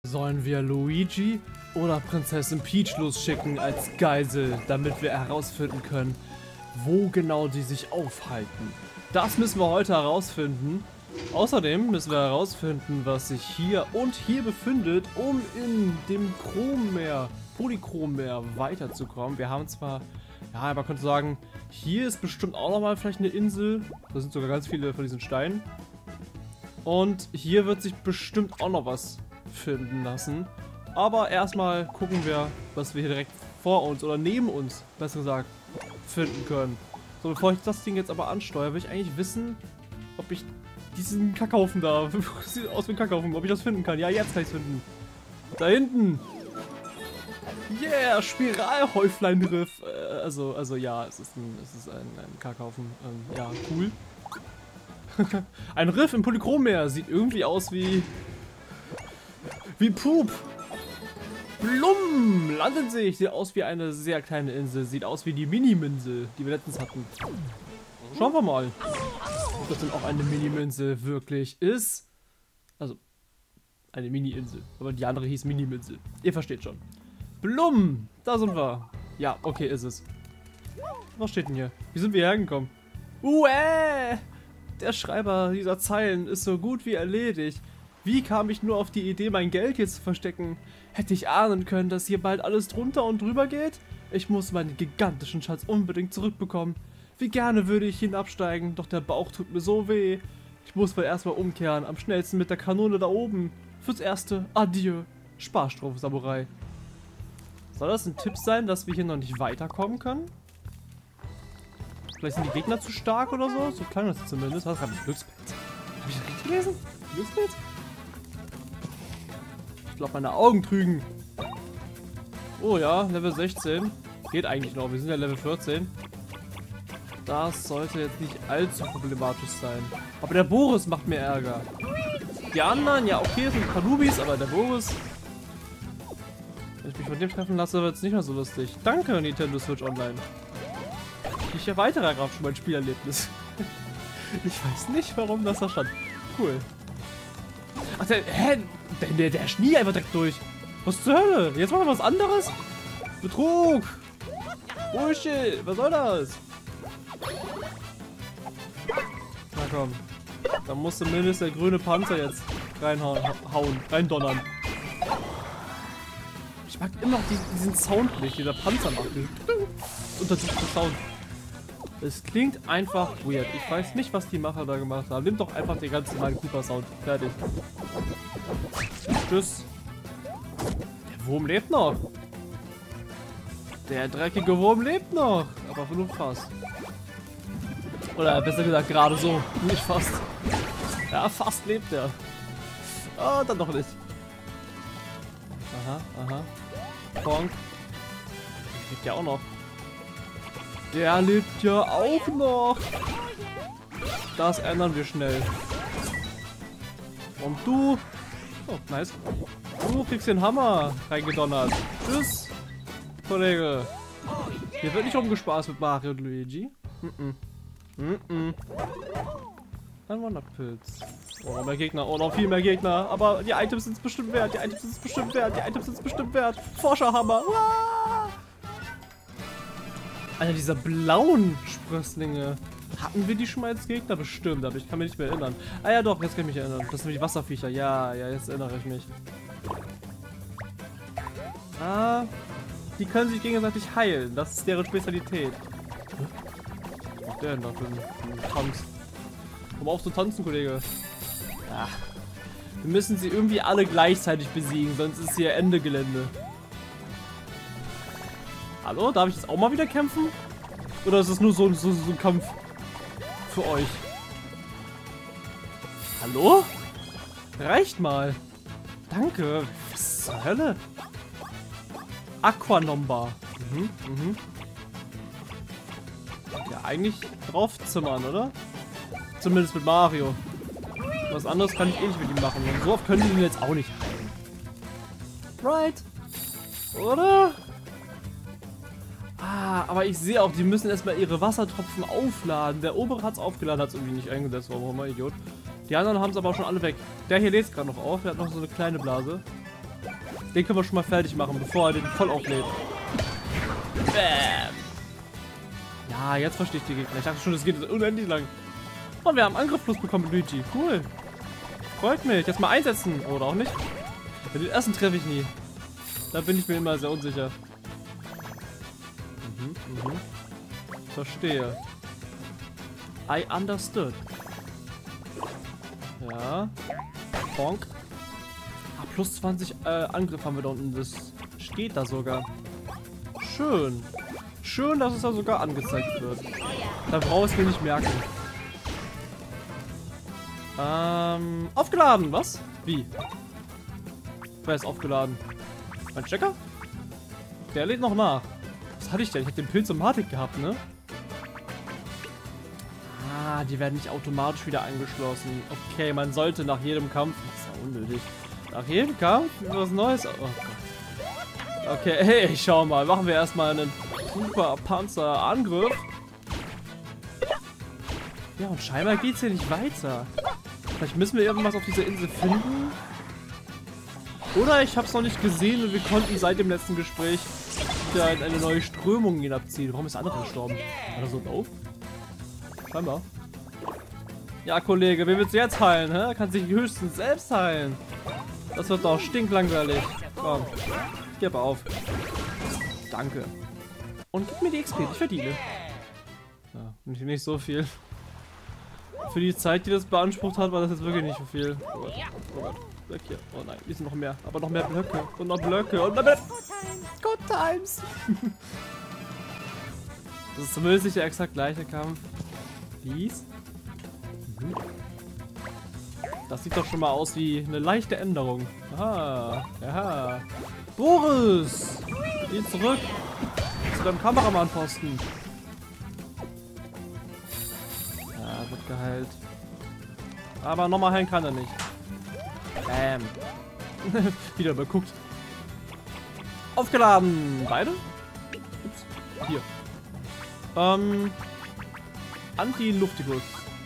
Sollen wir Luigi oder Prinzessin Peach losschicken als Geisel, damit wir herausfinden können, wo genau die sich aufhalten? Das müssen wir heute herausfinden. Außerdem müssen wir herausfinden, was sich hier und hier befindet, um in dem Chrommeer, Polychrommeer weiterzukommen. Wir haben zwar, ja, man könnte sagen, hier ist bestimmt auch nochmal vielleicht eine Insel. Da sind sogar ganz viele von diesen Steinen. Und hier wird sich bestimmt auch noch was finden lassen. Aber erstmal gucken wir, was wir hier direkt vor uns oder neben uns, besser gesagt, finden können. So, bevor ich das Ding jetzt aber ansteuere, will ich eigentlich wissen, ob ich diesen Kackhaufen da, sieht aus wie ein Kackhaufen, ob ich das finden kann. Ja, jetzt kann ich es finden. Da hinten. Yeah, Spiralhäufleinriff. Also ja, es ist ein Kackhaufen. Ja, cool. Ein Riff im Polychrommeer sieht irgendwie aus wie Pup. Blum, landet sich. Sieht aus wie eine sehr kleine Insel. Sieht aus wie die Miniminsel, die wir letztens hatten. Schauen wir mal, ob das denn auch eine Miniminsel wirklich ist. Also, eine Mini-Insel. Aber die andere hieß Miniminsel. Ihr versteht schon. Blum, da sind wir. Ja, okay, ist es. Was steht denn hier? Wie sind wir hergekommen? Der Schreiber dieser Zeilen ist so gut wie erledigt. Wie kam ich nur auf die Idee, mein Geld hier zu verstecken? Hätte ich ahnen können, dass hier bald alles drunter und drüber geht? Ich muss meinen gigantischen Schatz unbedingt zurückbekommen. Wie gerne würde ich hinabsteigen, doch der Bauch tut mir so weh. Ich muss wohl erstmal umkehren, am schnellsten mit der Kanone da oben. Fürs Erste, adieu, Sparstrumpf Samurai. Soll das ein Tipp sein, dass wir hier noch nicht weiterkommen können? Vielleicht sind die Gegner zu stark oder so? So klang das zumindest. Was habe ich? Glückspilz. Habe ich das richtig gelesen? Glückspilz? Ich glaube, meine Augen trügen. Oh ja, Level 16. Geht eigentlich noch. Wir sind ja Level 14. Das sollte jetzt nicht allzu problematisch sein. Aber der Boris macht mir Ärger. Die anderen, ja okay, sind Kanubis, aber der Boris... Wenn ich mich von dem treffen lasse, wird es nicht mehr so lustig. Danke, Nintendo Switch Online. Ich erweitere gerade schon mein Spielerlebnis. Ich weiß nicht, warum das da stand. Cool. Ach, der schnie einfach direkt durch. Was zur Hölle? Jetzt machen wir was anderes? Betrug! Bullshit! Was soll das? Na komm. Da muss zumindest der grüne Panzer jetzt reindonnern. Ich mag immer noch diesen Sound nicht, dieser Panzer macht. Unterdrückter Sound. Es klingt einfach weird. Ich weiß nicht, was die Macher da gemacht haben. Nimm doch einfach den ganz normalen Cooper-Sound. Fertig. Tschüss. Der Wurm lebt noch. Der dreckige Wurm lebt noch. Aber nur fast. Oder besser gesagt, gerade so. Nicht fast. Ja, fast lebt er. Oh, dann doch nicht. Aha. Bonk. Der lebt ja auch noch. Der lebt ja auch noch. Das ändern wir schnell. Und du... Oh, nice. Du kriegst den Hammer reingedonnert. Tschüss, Kollege. Hier wird nicht rumgespaßt mit Mario und Luigi. Ein Wunderpilz. Oh, mehr Gegner. Oh, noch viel mehr Gegner. Aber die Items sind es bestimmt wert. Die Items sind es bestimmt wert. Forscherhammer. Uah! Einer dieser blauen Sprösslinge. Hatten wir die schon mal als Gegner? Bestimmt, aber ich kann mich nicht mehr erinnern. Ah ja doch, jetzt kann ich mich erinnern. Das sind die Wasserviecher. Ja, jetzt erinnere ich mich. Ah, die können sich gegenseitig heilen. Das ist deren Spezialität. Was macht der denn da für ein Tanz? Komm auf zu tanzen, Kollege. Ach, wir müssen sie irgendwie alle gleichzeitig besiegen, sonst ist hier Ende Gelände. Hallo, darf ich jetzt auch mal wieder kämpfen? Oder ist es nur so ein Kampf für euch? Hallo? Reicht mal. Danke. Was zur Hölle? Aquanomba. Ja, eigentlich draufzimmern, oder? Zumindest mit Mario. Was anderes kann ich eh nicht mit ihm machen. Und so oft können die ihn jetzt auch nicht heilen. Right? Oder? Ah, aber ich sehe auch, die müssen erstmal ihre Wassertropfen aufladen. Der obere hat es aufgeladen, hat es irgendwie nicht eingesetzt. Warum immer, Idiot. Die anderen haben es aber auch schon alle weg. Der hier lädt es gerade noch auf. Der hat noch so eine kleine Blase. Den können wir schon mal fertig machen, bevor er den voll auflädt. Bam. Ja, jetzt verstehe ich die Gegner. Ich dachte schon, das geht unendlich lang. Und wir haben Angriff plus bekommen, Luigi. Cool. Freut mich. Jetzt mal einsetzen. Oder auch nicht. Den ersten treffe ich nie. Da bin ich mir immer sehr unsicher. Verstehe. I understood. Ja. Bonk. Ah, plus 20 Angriff haben wir da unten. Das steht da sogar. Schön. Schön, dass es da sogar angezeigt wird. Da brauchst du mir nicht merken. Aufgeladen, was? Wie? Wer ist aufgeladen? Mein Stecker? Der lädt noch nach. Was hatte ich denn? Ich hatte den Pilzomatik gehabt, ne? Ah, die werden nicht automatisch wieder angeschlossen. Okay, man sollte nach jedem Kampf... Das ist ja unnötig. Nach jedem Kampf was Neues... Oh Gott. Okay, hey, schau mal. Machen wir erstmal einen super Panzerangriff. Ja, und scheinbar geht's hier nicht weiter. Vielleicht müssen wir irgendwas auf dieser Insel finden. Oder ich habe es noch nicht gesehen und wir konnten seit dem letzten Gespräch wieder in eine neue Strömung hinabziehen. Warum ist der andere gestorben? War er so doof? Scheinbar. Ja, Kollege, wer willst du jetzt heilen? Hä? Kann sich höchstens selbst heilen. Das wird doch stinklangweilig. Komm, gib auf. Danke. Und gib mir die XP, die ich verdiene. Ja, nicht so viel. Für die Zeit, die das beansprucht hat, war das jetzt wirklich nicht so viel. Oh Gott, oh Gott. Weg hier. Oh nein, hier sind noch mehr. Aber noch mehr Blöcke. Und noch Blöcke. Und noch mehr. Good times. Das ist zumindest nicht der exakt gleiche Kampf. Dies. Das sieht doch schon mal aus wie eine leichte Änderung. Aha. Ja. Boris! Geh zurück zu deinem Kameramann-Posten. Ja, wird geheilt. Aber nochmal heilen kann er nicht. Bam. Wieder beguckt. Aufgeladen. Beide? Ups. Hier. Anti-Luftikus.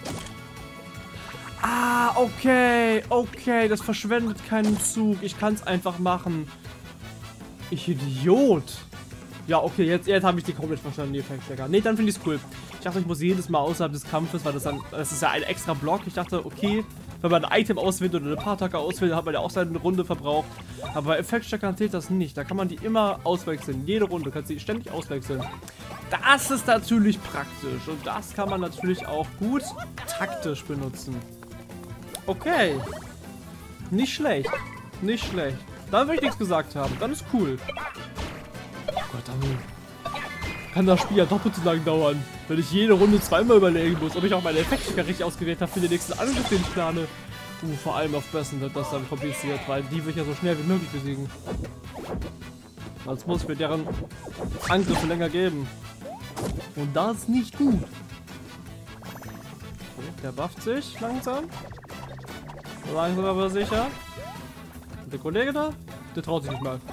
Ah, okay. Okay, das verschwendet keinen Zug. Ich kann es einfach machen. Ich Idiot. Ja, okay, jetzt habe ich die komplett verstanden, die Effektstecker. Nee, dann finde ich es cool. Ich dachte, ich muss jedes Mal außerhalb des Kampfes, weil das ist ja ein extra Block. Ich dachte, okay, wenn man ein Item auswählt oder eine Partacke auswählt, hat man ja auch seine Runde verbraucht. Aber bei Effektsteckern zählt das nicht. Da kann man die immer auswechseln. Jede Runde kannst du die ständig auswechseln. Das ist natürlich praktisch. Und das kann man natürlich auch gut taktisch benutzen. Okay. Nicht schlecht. Nicht schlecht. Da will ich nichts gesagt haben. Dann ist cool. Oh Gott, dann kann das Spiel ja doppelt so lang dauern, wenn ich jede Runde zweimal überlegen muss, ob ich auch meine Effektstecker richtig ausgewählt habe für den nächsten Angriff, den ich plane. Vor allem auf Bössen wird das dann kompliziert, weil die will ich ja so schnell wie möglich besiegen. Sonst muss ich mir deren Angriffe länger geben. Und das ist nicht gut. Okay, der bufft sich langsam. Langsam aber sicher. Und der Kollege da? Der traut sich nicht mal.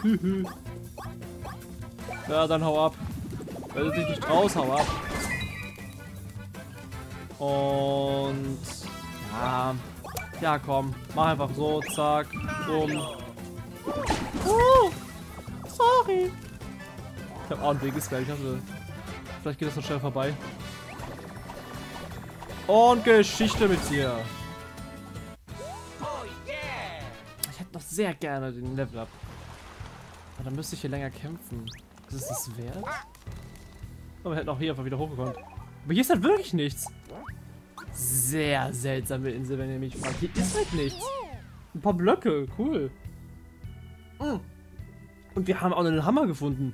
Ja, dann hau ab. Wenn du dich nicht traust, hau ab. Und ja. Ja, komm. Mach einfach so, zack, rum. Sorry. Ich hab auch ein Wegesberg. Ich dachte, vielleicht geht das so schnell vorbei. Und Geschichte mit dir. Ich hätte noch sehr gerne den Level Up. Aber dann müsste ich hier länger kämpfen. Ist das wert? Aber wir hätten auch hier einfach wieder hochgekommen. Aber hier ist halt wirklich nichts. Sehr seltsame Insel, wenn ihr mich fragt. Hier ist halt nichts. Ein paar Blöcke, cool. Und wir haben auch einen Hammer gefunden.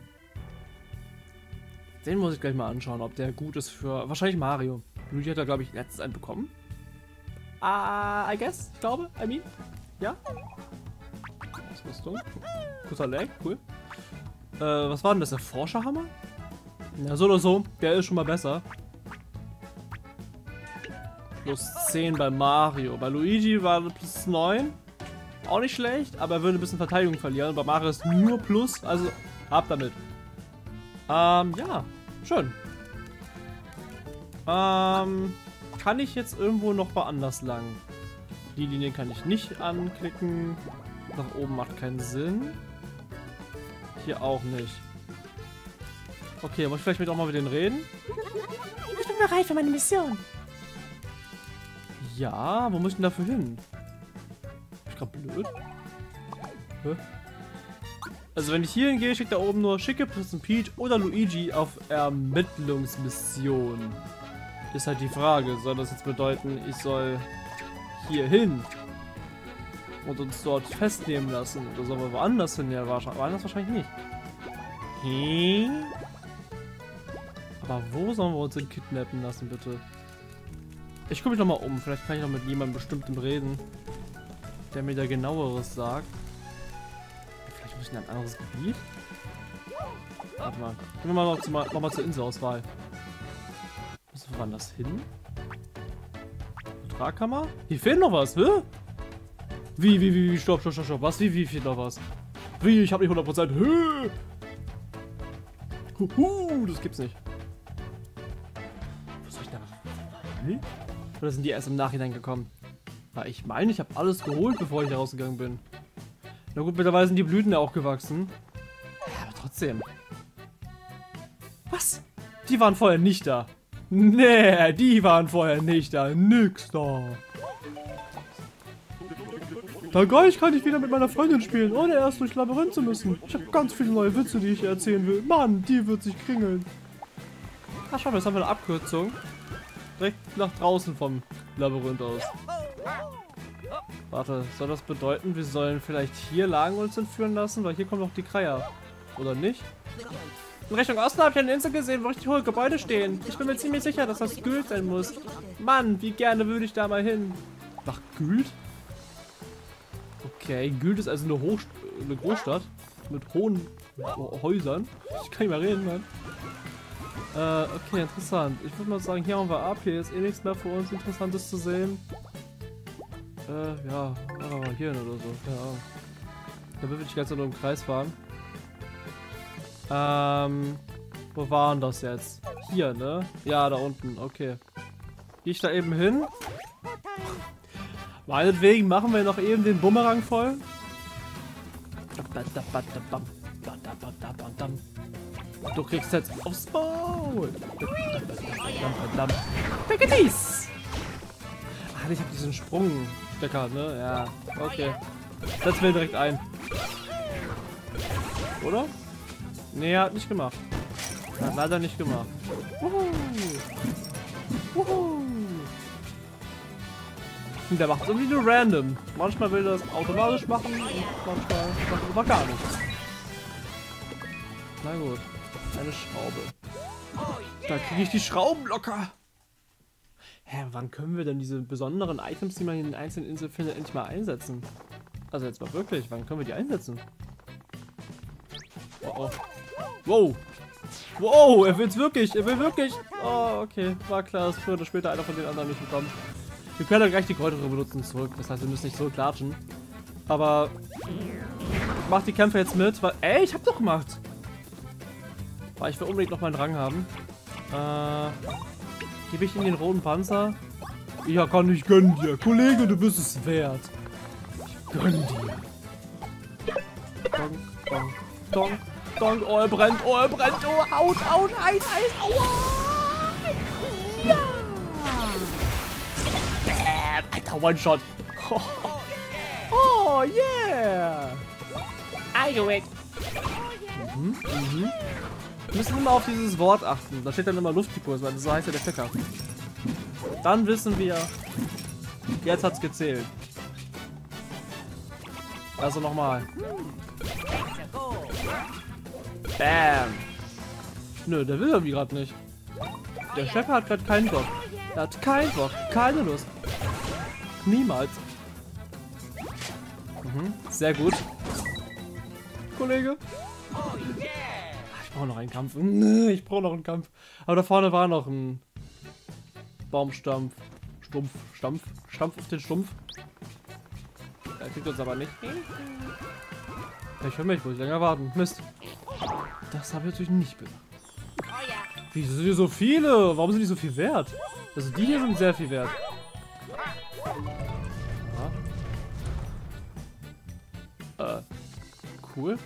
Den muss ich gleich mal anschauen, ob der gut ist für... Wahrscheinlich Mario. Luigi hat da, glaube ich, letztens einen bekommen. I guess. Ich glaube. I mean. Ja. Ausrüstung. Kurzer Lag. Cool. Was war denn das? Der Forscherhammer? Ja, so oder so. Der ist schon mal besser. Plus 10 bei Mario. Bei Luigi war plus 9. Auch nicht schlecht, aber er würde ein bisschen Verteidigung verlieren. Bei Mario ist nur Plus, also ab damit. Ja, schön. Kann ich jetzt irgendwo noch woanders lang? Die Linie kann ich nicht anklicken. Nach oben macht keinen Sinn. Hier auch nicht. Okay, muss ich vielleicht auch mal mit denen reden? Ich bin bereit für meine Mission. Ja, wo muss ich denn dafür hin? Bin ich grad blöd? Hä? Also wenn ich hier hingehe, schickt da oben nur schicke Prinzessin Peach oder Luigi auf Ermittlungsmission. Ist halt die Frage, soll das jetzt bedeuten, ich soll hier hin und uns dort festnehmen lassen? Oder sollen wir woanders hin? Ja, wahrscheinlich nicht. Aber wo sollen wir uns denn kidnappen lassen, bitte? Ich gucke mich noch mal um. Vielleicht kann ich noch mit jemandem Bestimmtem reden, der mir da genaueres sagt. Vielleicht muss ich in ein anderes Gebiet? Warte mal. Gehen wir mal zur Inselauswahl. Müssen wir woanders hin? Tragkammer? Hier fehlt noch was, hä? Wie? Stopp. Was? Wie fehlt noch was? Wie? Ich habe nicht 100%. Hä? Das gibt's nicht. Was soll ich da? Hm? Oder sind die erst im Nachhinein gekommen? Weil ich meine, ich habe alles geholt, bevor ich da rausgegangen bin. Na gut, mittlerweile sind die Blüten ja auch gewachsen. Ja, aber trotzdem. Was? Die waren vorher nicht da. Nee, die waren vorher nicht da. Nix da. Na geil, kann ich wieder mit meiner Freundin spielen, ohne erst durchs Labyrinth zu müssen. Ich habe ganz viele neue Witze, die ich erzählen will. Mann, die wird sich kringeln. Ach, schau mal, jetzt haben wir eine Abkürzung. Direkt nach draußen vom Labyrinth aus. Warte, soll das bedeuten, wir sollen vielleicht hier lang uns entführen lassen? Weil hier kommen doch die Kreier. Oder nicht? In Richtung Osten habe ich eine Insel gesehen, wo richtig hohe Gebäude stehen. Ich bin mir ziemlich sicher, dass das Gyld sein muss. Mann, wie gerne würde ich da mal hin. Nach Gyld? Okay, Gyld ist also eine Großstadt. Mit hohen Häusern. Ich kann nicht mehr reden, Mann. Okay, interessant. Ich würde mal sagen, hier haben wir ab. Hier ist eh nichts mehr für uns Interessantes zu sehen. Ja, mal hier hin oder so. Ja. Da würde ich ganz nur im Kreis fahren. Wo waren das jetzt? Hier, ne? Ja, da unten. Okay. Gehe ich da eben hin? Meinetwegen machen wir noch eben den Bumerang voll. Du kriegst jetzt aufs Maul. Picketies! Ach, ich hab diesen Sprungstecker, ne? Ja, okay. Setzen wir direkt ein. Oder? Nee, er hat nicht gemacht. Hat leider nicht gemacht. Und der macht es irgendwie nur random. Manchmal will er das automatisch machen und manchmal macht er aber gar nichts. Na gut. Eine Schraube. Da kriege ich die Schrauben locker. Hä, wann können wir denn diese besonderen Items, die man in den einzelnen Inseln findet, endlich mal einsetzen? Also jetzt mal wirklich, wann können wir die einsetzen? Oh. Wow. Wow, er will's wirklich. Er will wirklich. Oh, okay. War klar, dass früher oder später einer von den anderen nicht bekommt. Wir können ja gleich die Kräuter benutzen zurück. Das heißt, wir müssen nicht zurücklatschen. Aber mach die Kämpfe jetzt mit, weil. Ey, ich hab doch gemacht. Weil ich will unbedingt noch meinen Rang haben. Gebe ich ihm den roten Panzer? Ja, kann ich gönnen dir. Kollege, du bist es wert. Ich gönn dir. Donk, donk, donk, donk. Oh, er brennt, oh, er brennt. Oh, out, Eis, aua. Ja. Bam, alter One-Shot. Oh, yeah. I do it. Wir müssen immer auf dieses Wort achten. Da steht dann immer Lufttypus, weil so heißt ja der Stecker. Dann wissen wir, jetzt hat's gezählt. Also nochmal. Bam. Nö, der will irgendwie gerade nicht. Der Chef hat gerade keinen Bock. Er hat keinen Bock, keine Lust. Niemals. Sehr gut. Kollege. Ich brauche noch einen Kampf. Ich brauche noch einen Kampf. Aber da vorne war noch ein Baumstampf. Stampf auf den Stumpf. Er kriegt uns aber nicht. Ich will mich wohl länger warten. Mist. Das habe ich natürlich nicht bedacht. Wieso sind hier so viele? Warum sind die so viel wert? Also die hier sind sehr viel wert. Ja. cool.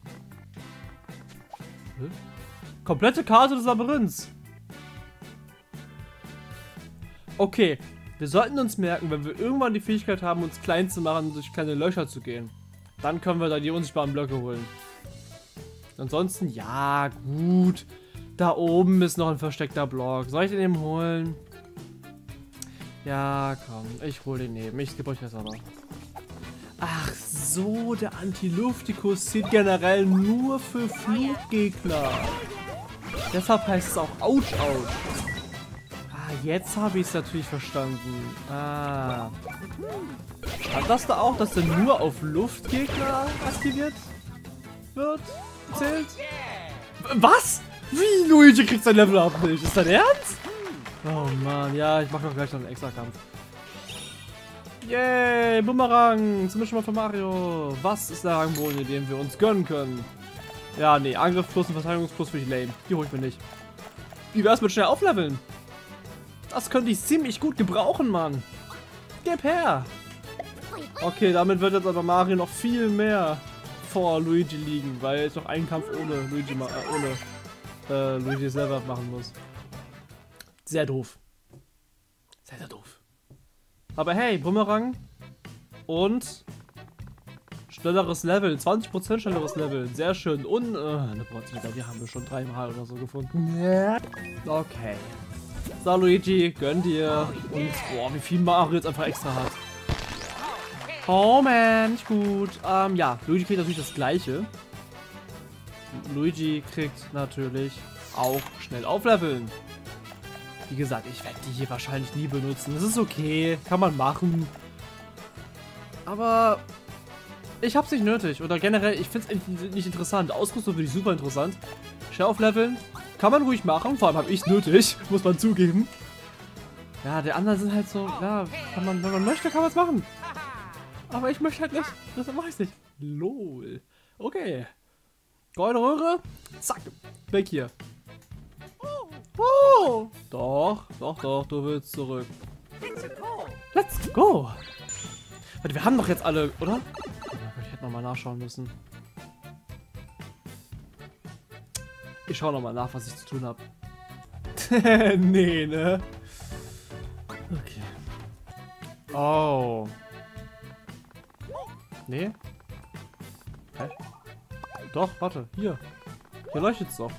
Komplette Karte des Labyrinths. Okay, wir sollten uns merken, wenn wir irgendwann die Fähigkeit haben, uns klein zu machen und durch kleine Löcher zu gehen, dann können wir da die unsichtbaren Blöcke holen. Ansonsten, ja, gut. Da oben ist noch ein versteckter Block. Soll ich den eben holen? Ja, komm, ich hole den eben. Ich gebe euch das aber. Ach so, der Antiluftikus zählt generell nur für Fluggegner. Deshalb heißt es auch Ouch, Ouch. Ah, jetzt habe ich es natürlich verstanden. Ah. Stand das da auch, dass der nur auf Luftgegner aktiviert wird? Zählt? Was? Wie? Luigi kriegt sein Level up nicht. Ist das ernst? Oh Mann, ja, ich mache doch gleich noch einen extra Kampf. Yay, Bumerang. Zum Beispiel mal von Mario. Was ist der Rangbogen, den wir uns gönnen können? Ja, nee, Angriff plus und Verteidigungsplus für die Lane. Die hole ich mir nicht. Wie wär's mit schnell aufleveln? Das könnte ich ziemlich gut gebrauchen, Mann. Gib her. Okay, damit wird jetzt aber Mario noch viel mehr vor Luigi liegen, weil er jetzt noch einen Kampf ohne Luigi selber machen muss. Sehr doof. Sehr, sehr doof. Aber hey, Bumerang und schnelleres Level, 20% schnelleres Level, sehr schön. Und eine Portliga, die haben wir schon 3-mal oder so gefunden. Okay. So, Luigi, gönn dir. Und boah, wie viel Mario jetzt einfach extra hat. Oh man, nicht gut. Ja, Luigi kriegt natürlich das Gleiche. Luigi kriegt natürlich auch schnell aufleveln. Wie gesagt, ich werde die hier wahrscheinlich nie benutzen. Das ist okay, kann man machen. Aber ich hab's nicht nötig. Oder generell, ich finde es nicht interessant. Ausrüstung finde ich super interessant. Schnell aufleveln kann man ruhig machen. Vor allem habe ich es nötig, muss man zugeben. Ja, die anderen sind halt so, ja, wenn man möchte, kann man es machen. Aber ich möchte halt nicht. Das mache ich nicht. Lol. Okay. Goldene Röhre. Zack. Weg hier. Oh. Doch, du willst zurück. Let's go. Warte, wir haben doch jetzt alle, oder? Ich hätte nochmal nachschauen müssen. Ich schaue nochmal nach, was ich zu tun habe. Nee, ne? Okay. Oh. Nee? Hä? Doch, warte, hier. Hier leuchtet's doch.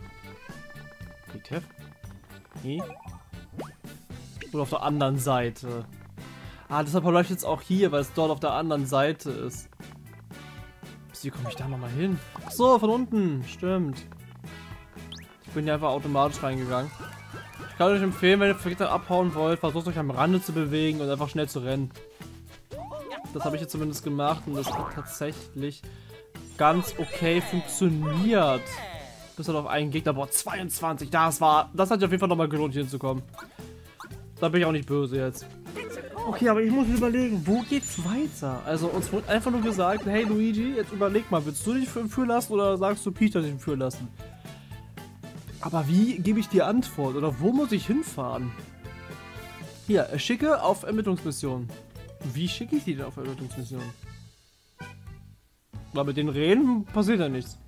WTF? Nee. Oder auf der anderen Seite. Ah, deshalb leuchtet es auch hier, weil es dort auf der anderen Seite ist. Wie komme ich da nochmal hin? Ach so, von unten. Stimmt. Ich bin ja einfach automatisch reingegangen. Ich kann euch empfehlen, wenn ihr Gegner abhauen wollt, versucht euch am Rande zu bewegen und einfach schnell zu rennen. Das habe ich jetzt zumindest gemacht und das hat tatsächlich ganz okay funktioniert. Bis dann auf einen Gegner. Boah, 22. Das hat sich auf jeden Fall nochmal gelohnt, hier hinzukommen. Da bin ich auch nicht böse jetzt. Okay, aber ich muss überlegen, wo geht's weiter? Also uns wurde einfach nur gesagt, hey Luigi, jetzt überleg mal, willst du dich entführen lassen oder sagst du Peach, dass ich entführen lassen? Aber wie gebe ich dir Antwort? Oder wo muss ich hinfahren? Hier, schicke auf Ermittlungsmission. Wie schicke ich die denn auf Ermittlungsmission? Weil mit den Rehen passiert ja nichts.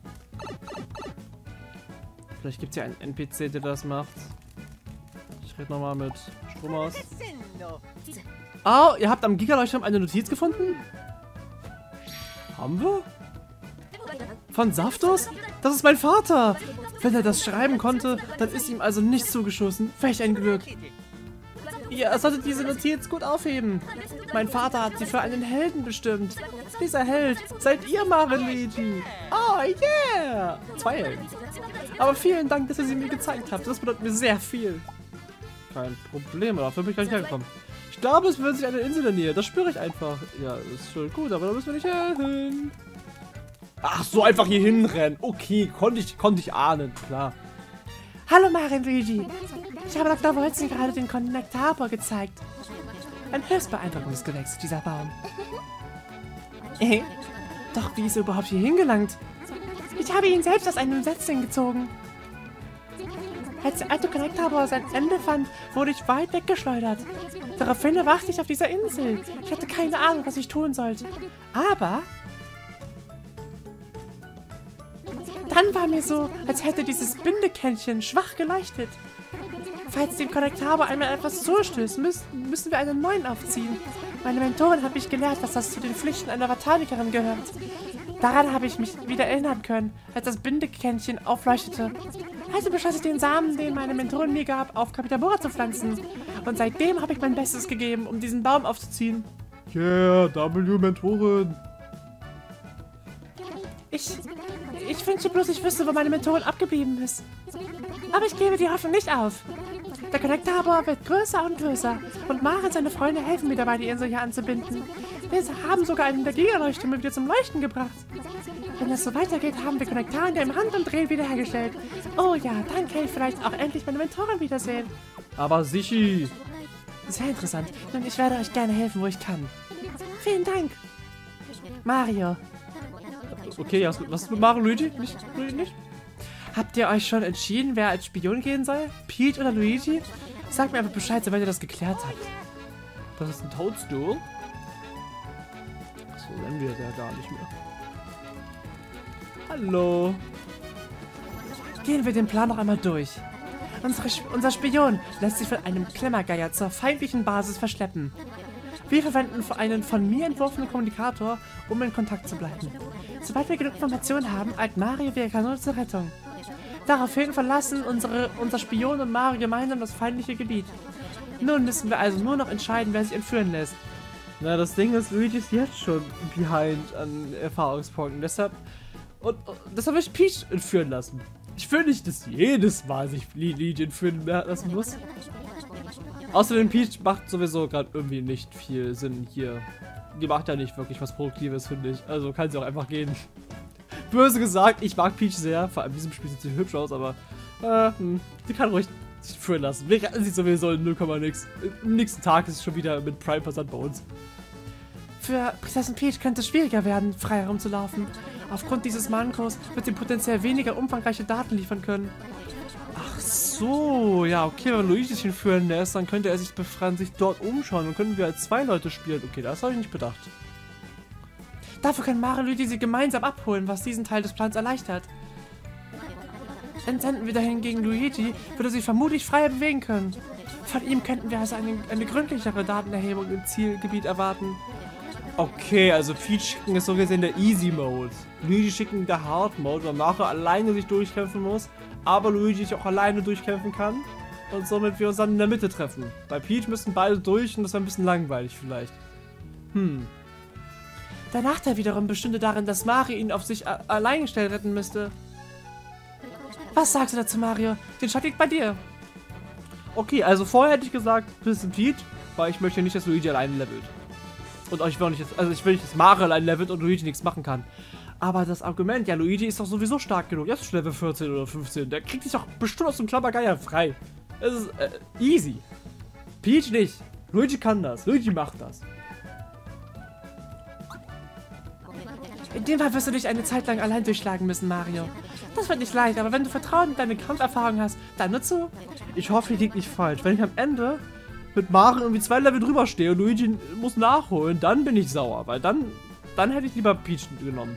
Vielleicht gibt es ja einen NPC, der das macht. Ich rede nochmal mit Stromhaus. Oh, ihr habt am Gigaleuchtturm eine Notiz gefunden? Haben wir? Von Saftos? Das ist mein Vater! Wenn er das schreiben konnte, dann ist ihm also nichts zugeschossen. Welch ein Glück! Ihr solltet diese Notiz gut aufheben. Mein Vater hat sie für einen Helden bestimmt. Dieser Held seid ihr, Luigi. Oh yeah! 2 Helden. Aber vielen Dank, dass ihr sie mir gezeigt habt. Das bedeutet mir sehr viel. Kein Problem, dafür bin ich gar nicht hergekommen. Ich glaube, es befindet sich eine Insel in der Nähe. Das spüre ich einfach. Ja, das ist schon gut, aber da müssen wir nicht hin. Ach, so einfach hier hinrennen. Okay, konnte ich ahnen, klar. Hallo Luigi. Ich habe Dr. Wolzen gerade den Konnektator gezeigt. Ein höchst beeindruckendes Gewächs, dieser Baum. Doch wie ist er überhaupt hier hingelangt? Ich habe ihn selbst aus einem Setzling gezogen. Als der alte Konnektator sein Ende fand, wurde ich weit weggeschleudert. Daraufhin erwachte ich auf dieser Insel. Ich hatte keine Ahnung, was ich tun sollte. Aber Dann war mir so, als hätte dieses Bindekännchen schwach geleuchtet. Falls dem Konnektabo einmal etwas zustößt, müssen wir einen neuen aufziehen. Meine Mentorin hat mich gelehrt, dass das zu den Pflichten einer Botanikerin gehört. Daran habe ich mich wieder erinnern können, als das Bindekännchen aufleuchtete. Also beschloss ich, den Samen, den meine Mentorin mir gab, auf Kapitabora zu pflanzen. Und seitdem habe ich mein Bestes gegeben, um diesen Baum aufzuziehen. Yeah, W-Mentorin. Ich wünsche bloß, ich wüsste, wo meine Mentorin abgeblieben ist. Aber ich gebe die Hoffnung nicht auf. Der Konnektabo wird größer und größer. Und Mara und seine Freunde helfen mir dabei, die Insel hier anzubinden. Wir haben sogar einen der Gigaleuchttürme wieder zum Leuchten gebracht. Wenn es so weitergeht, haben wir Konnektarier im Handumdrehen wiederhergestellt. Oh ja, dann kann ich vielleicht auch endlich meine Mentorin wiedersehen. Aber sicher. Sehr interessant. Und ich werde euch gerne helfen, wo ich kann. Vielen Dank. Mario. Okay, was ist mit Mario, Luigi? Nicht? Habt ihr euch schon entschieden, wer als Spion gehen soll? Peach oder Luigi? Sagt mir einfach Bescheid, sobald ihr das geklärt habt. Das ist ein Toadstool? So nennen wir es ja gar nicht mehr. Hallo. Gehen wir den Plan noch einmal durch. Unser Spion lässt sich von einem Klemmergeier zur feindlichen Basis verschleppen. Wir verwenden einen von mir entworfenen Kommunikator, um in Kontakt zu bleiben. Sobald wir genug Informationen haben, eilt Mario via Kanone zur Rettung. Daraufhin verlassen unser Spion und Mario gemeinsam das feindliche Gebiet. Nun müssen wir also nur noch entscheiden, wer sich entführen lässt. Na, das Ding ist, Luigi ist jetzt schon behind an Erfahrungspunkten. Deshalb will ich Peach entführen lassen. Ich will nicht, dass jedes Mal sich Luigi entführen lassen muss. Außerdem Peach macht sowieso gerade irgendwie nicht viel Sinn hier. Die macht ja nicht wirklich was Produktives, finde ich. Also kann sie auch einfach gehen. Böse gesagt, ich mag Peach sehr. Vor allem in diesem Spiel sieht sie hübsch aus, aber sie kann ruhig sich führen lassen. Wir retten sie sowieso in 0, nix. Am nächsten Tag ist es schon wieder mit Prime-Versand bei uns. Für Prinzessin Peach könnte es schwieriger werden, frei herumzulaufen. Aufgrund dieses Mankos wird sie potenziell weniger umfangreiche Daten liefern können. Ach so, ja, okay, wenn Luigi sich entführen lässt, dann könnte er sich befreien, sich dort umschauen. Dann könnten wir als 2 Leute spielen. Okay, das habe ich nicht bedacht. Dafür können Mario und Luigi sie gemeinsam abholen, was diesen Teil des Plans erleichtert. Entsenden wir dahin gegen Luigi, würde sich vermutlich freier bewegen können. Von ihm könnten wir also eine gründlichere Datenerhebung im Zielgebiet erwarten. Okay, also Peach schicken ist so gesehen der Easy Mode. Luigi schicken der Hard Mode, weil Mario alleine sich durchkämpfen muss, aber Luigi sich auch alleine durchkämpfen kann. Und somit wir uns dann in der Mitte treffen. Bei Peach müssen beide durch und das wäre ein bisschen langweilig vielleicht. Der Nachteil wiederum bestünde darin, dass Mario ihn auf sich allein gestellt retten müsste. Was sagst du dazu, Mario? Den Shot liegt bei dir. Okay, also vorher hätte ich gesagt, bisschen Peach, weil ich möchte nicht, dass Luigi alleine levelt. Und ich will auch nicht, ich will nicht, dass Mario allein levelt und Luigi nichts machen kann. Aber das Argument, ja, Luigi ist doch sowieso stark genug. Jetzt ist Level 14 oder 15. Der kriegt sich doch bestimmt aus dem Klammergeier frei. Es ist easy. Peach nicht. Luigi kann das. Luigi macht das. In dem Fall wirst du dich eine Zeit lang allein durchschlagen müssen, Mario. Das wird nicht leicht, aber wenn du Vertrauen in deine Kampferfahrung hast, dann nur zu. Ich hoffe, ich liege nicht falsch. Wenn ich am Ende mit Mario irgendwie 2 Level drüber stehe und Luigi muss nachholen, dann bin ich sauer. Weil dann hätte ich lieber Peach genommen.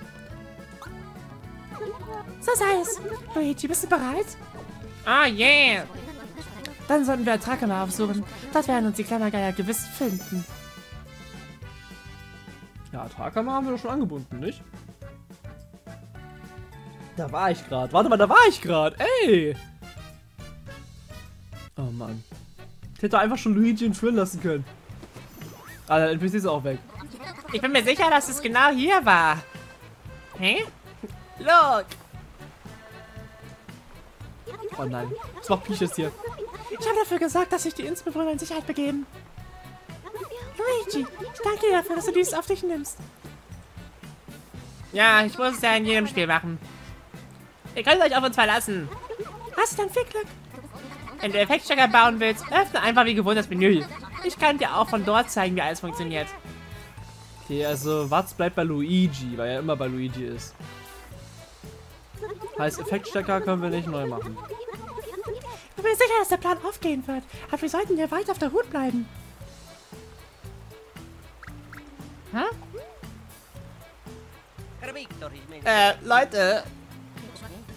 So sei es. Luigi, bist du bereit? Oh yeah! Dann sollten wir Atrakama aufsuchen. Dort werden uns die Klammergeier gewiss finden. Ja, Atrakama haben wir doch schon angebunden, nicht? Da war ich gerade. Warte mal, da war ich gerade. Ey! Oh Mann. Ich hätte einfach schon Luigi entführen lassen können. Ah, der NPC ist auch weg. Ich bin mir sicher, dass es genau hier war. Hä? Look! Oh nein. Was macht Peach jetzt hier? Ich habe dafür gesagt, dass sich die Inselbewohner in Sicherheit begeben. Luigi, ich danke dir dafür, dass du dies auf dich nimmst. Ja, ich muss es ja in jedem Spiel machen. Ihr könnt euch auf uns verlassen. Hast du dann viel Glück? Wenn du Effektstecker bauen willst, öffne einfach wie gewohnt das Menü. Ich kann dir auch von dort zeigen, wie alles funktioniert. Okay, also Watz bleibt bei Luigi, weil er immer bei Luigi ist. Heißt, Effektstecker können wir nicht neu machen. Ich bin mir sicher, dass der Plan aufgehen wird. Aber wir sollten hier weit auf der Hut bleiben. Leute.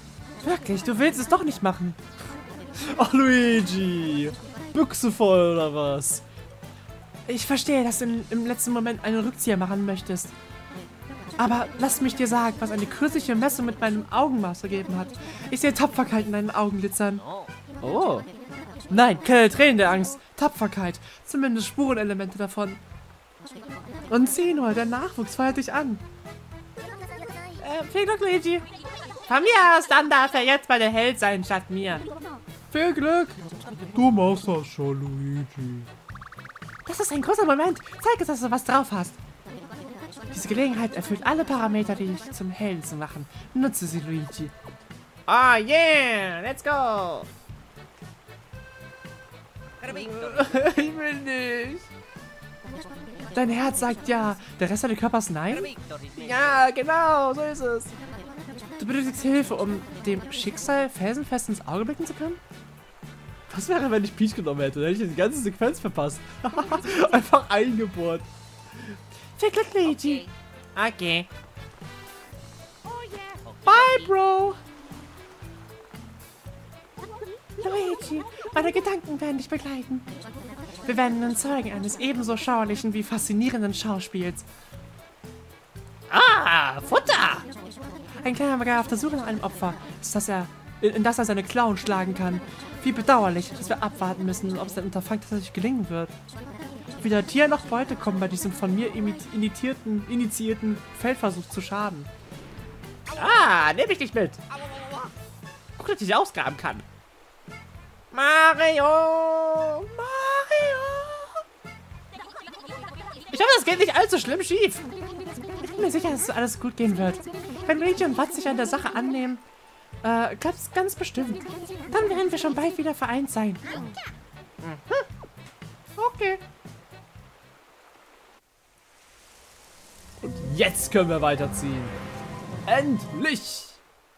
Wirklich, du willst es doch nicht machen. Ach, Luigi. Büchse voll oder was? Ich verstehe, dass du im letzten Moment einen Rückzieher machen möchtest. Aber lass mich dir sagen, was eine kürzliche Messung mit meinem Augenmaß ergeben hat. Ich sehe Tapferkeit in deinen Augen glitzern. Oh. Nein, keine Tränen der Angst. Tapferkeit. Zumindest Spurenelemente davon. Und sieh nur, der Nachwuchs feuert dich an. Viel Glück, Luigi. Von mir aus, dann darf er jetzt mal der Held sein, statt mir. Viel Glück. Du machst das schon, Luigi. Das ist ein großer Moment. Zeig uns, dass du was drauf hast. Diese Gelegenheit erfüllt alle Parameter, die dich zum Helden zu machen. Nutze sie, Luigi. Oh yeah, let's go. Ich will nicht. Dein Herz sagt ja, der Rest deines Körpers nein? Ja, genau, so ist es. Du benötigst Hilfe, um dem Schicksal felsenfest ins Auge blicken zu können? Was wäre, wenn ich Peach genommen hätte? Dann hätte ich die ganze Sequenz verpasst. Einfach eingebohrt. Viel Glück, Luigi. Okay. Bye, Bro. Luigi, meine Gedanken werden dich begleiten. Wir werden nun Zeugen eines ebenso schauerlichen wie faszinierenden Schauspiels. Ah, Futter. Ein kleiner Mager auf der Suche nach einem Opfer, in das er seine Klauen schlagen kann. Wie bedauerlich, dass wir abwarten müssen, ob es dein Unterfangen tatsächlich gelingen wird. Weder Tier noch Beute kommen bei diesem von mir initiierten Feldversuch zu Schaden. Ah, nehme ich dich mit. Guck, dass ich ausgraben kann. Mario! Mario! Ich hoffe, das geht nicht allzu schlimm schief. Ich bin mir sicher, dass alles gut gehen wird. Wenn Luigi und Watt sich an der Sache annehmen, klappt es ganz bestimmt. Dann werden wir schon bald wieder vereint sein. Okay. Und jetzt können wir weiterziehen. Endlich!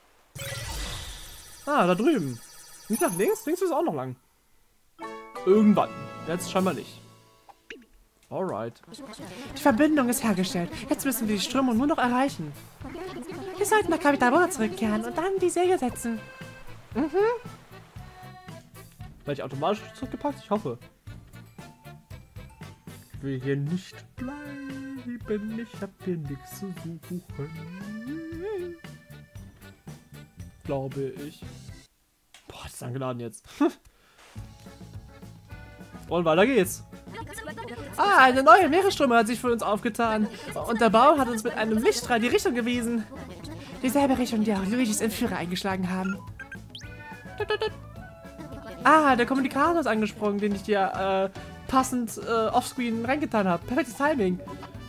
Ah, da drüben. Nicht nach links? Links ist auch noch lang. Irgendwann. Jetzt scheinbar nicht. Alright. Die Verbindung ist hergestellt. Jetzt müssen wir die Strömung nur noch erreichen. Wir sollten nach Kapitabora zurückkehren und dann die Segel setzen. Werde ich automatisch zurückgepackt? Ich hoffe. Ich will hier nicht bleiben. Ich hab hier nichts zu suchen. Glaube ich. Boah, das ist dann geladen jetzt. Und weiter geht's. Ah, eine neue Meeresströme hat sich für uns aufgetan. Und der Baum hat uns mit einem Lichtstrahl die Richtung gewiesen. Dieselbe Richtung, die auch Luigis Entführer eingeschlagen haben. Ah, der Kommunikator ist angesprungen, den ich dir passend offscreen reingetan habe. Perfektes Timing.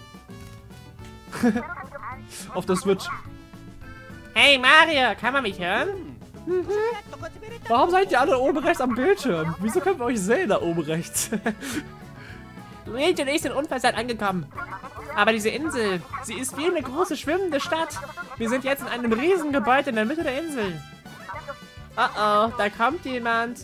Auf der Switch. Hey Mario, kann man mich hören? Warum seid ihr alle oben rechts am Bildschirm? Wieso können wir euch sehen da oben rechts? Luigi und ich sind unversehrt angekommen. Aber diese Insel, sie ist wie eine große schwimmende Stadt. Wir sind jetzt in einem riesigen Gebäude in der Mitte der Insel. Oh oh, da kommt jemand.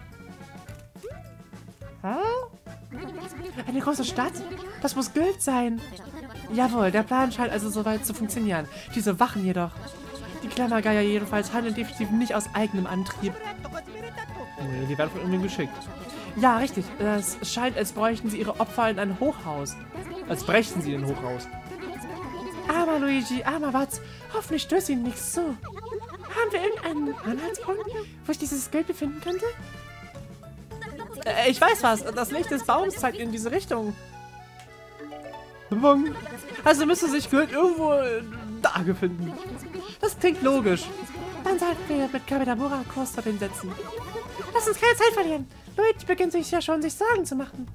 Eine große Stadt? Das muss Gold sein. Jawohl, der Plan scheint also soweit zu funktionieren. Diese Wachen jedoch. Die Klammergeier jedenfalls handeln definitiv nicht aus eigenem Antrieb. Nee, die werden von irgendwem geschickt. Ja, richtig. Es scheint, als bräuchten sie ihre Opfer in ein Hochhaus. Als brächten sie den Hochhaus. Armer Luigi, armer Watz. Hoffentlich stößt ihnen nichts zu. Haben wir irgendeinen Anhaltspunkt, wo ich dieses Geld befinden könnte? Ich weiß was. Das Licht des Baums zeigt in diese Richtung. Also müsste sich Gold irgendwo da befinden. Das klingt logisch. Dann sollten wir mit Kapitabora Kurs dorthin setzen. Lass uns keine Zeit verlieren. Luigi beginnt sich ja schon, sich Sorgen zu machen.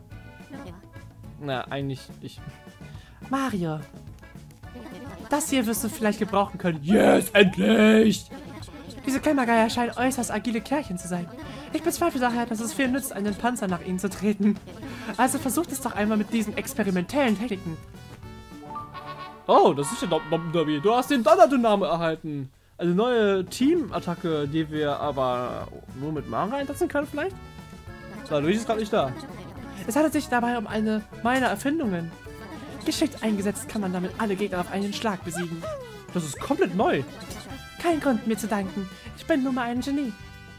Na, eigentlich ich. Mario. Das hier wirst du vielleicht gebrauchen können. Yes, endlich! Diese Klemmergeier scheinen äußerst agile Kerlchen zu sein. Ich bezweifle daher, dass es viel nützt, einen Panzer nach ihnen zu treten. Also versucht es doch einmal mit diesen experimentellen Techniken. Oh, das ist ja Derby. Du hast den Donner-Dynamo erhalten. Eine neue Team-Attacke, die wir aber nur mit Mario einsetzen können vielleicht? So, Luigi ist gerade nicht da. Es handelt sich dabei um eine meiner Erfindungen. Geschickt eingesetzt kann man damit alle Gegner auf einen Schlag besiegen. Das ist komplett neu. Kein Grund, mir zu danken. Ich bin nun mal ein Genie.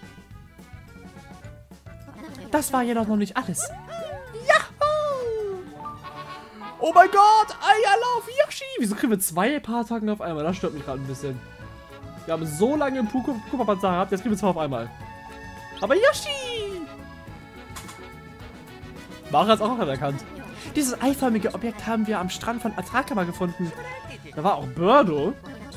Das war jedoch noch nicht alles. Oh mein Gott, Eierlauf, Yoshi! Wieso kriegen wir 2 Paar-Tagen auf einmal? Das stört mich gerade ein bisschen. Wir haben so lange im Koopa-Panzer gehabt, jetzt kriegen wir 2 auf einmal. Aber Yoshi! Mara hat es auch noch erkannt. Dieses eiförmige Objekt haben wir am Strand von Atrakama gefunden. Da war auch Birdo.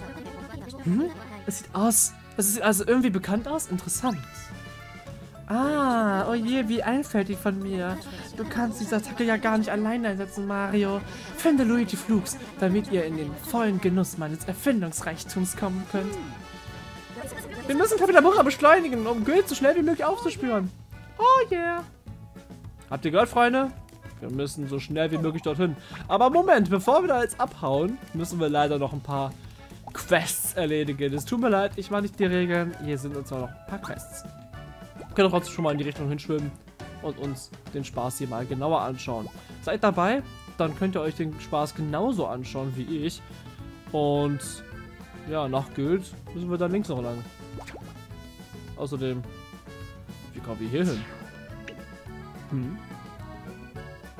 Es sieht aus... Es sieht also irgendwie bekannt aus? Interessant. Ah, oh je, wie einfältig von mir. Du kannst diese Attacke ja gar nicht allein einsetzen, Mario. Finde Luigi Flugs, damit ihr in den vollen Genuss meines Erfindungsreichtums kommen könnt. Wir müssen Kapitamura beschleunigen, um Geld so schnell wie möglich aufzuspüren. Oh yeah. Habt ihr gehört, Freunde? Wir müssen so schnell wie möglich dorthin. Aber Moment, bevor wir da jetzt abhauen, müssen wir leider noch ein paar Quests erledigen. Es tut mir leid, ich mache nicht die Regeln. Hier sind uns auch noch ein paar Quests. Wir können trotzdem schon mal in die Richtung hinschwimmen und uns den Spaß hier mal genauer anschauen. Seid dabei, dann könnt ihr euch den Spaß genauso anschauen wie ich. Und ja, nach Güld müssen wir dann links noch lang. Außerdem, wie kommen wir hier hin?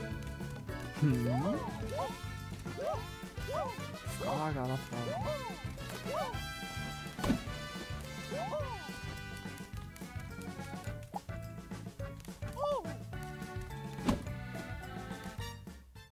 Frage aller Fragen.